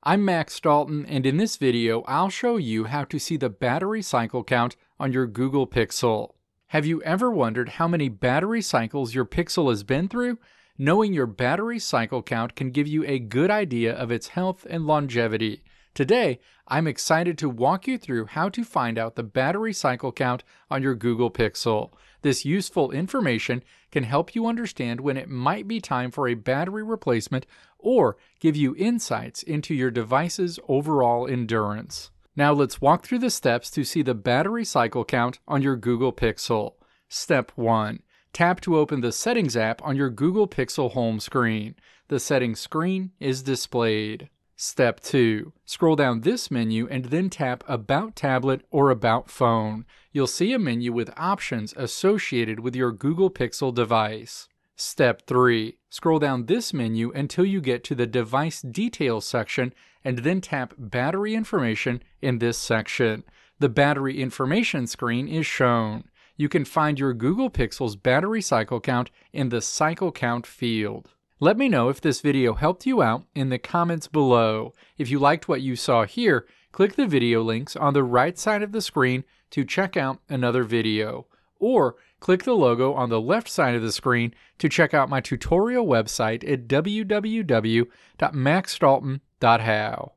I'm Max Dalton, and in this video I'll show you how to see the battery cycle count on your Google Pixel. Have you ever wondered how many battery cycles your Pixel has been through? Knowing your battery cycle count can give you a good idea of its health and longevity. Today, I'm excited to walk you through how to find out the battery cycle count on your Google Pixel. This useful information can help you understand when it might be time for a battery replacement or give you insights into your device's overall endurance. Now let's walk through the steps to see the battery cycle count on your Google Pixel. Step 1. Tap to open the Settings app on your Google Pixel home screen. The settings screen is displayed. Step 2. Scroll down this menu and then tap About Tablet or About Phone. You'll see a menu with options associated with your Google Pixel device. Step 3. Scroll down this menu until you get to the Device Details section and then tap Battery Information in this section. The Battery Information screen is shown. You can find your Google Pixel's battery cycle count in the Cycle Count field. Let me know if this video helped you out in the comments below. If you liked what you saw here, click the video links on the right side of the screen to check out another video. Or click the logo on the left side of the screen to check out my tutorial website at www.maxdalton.how.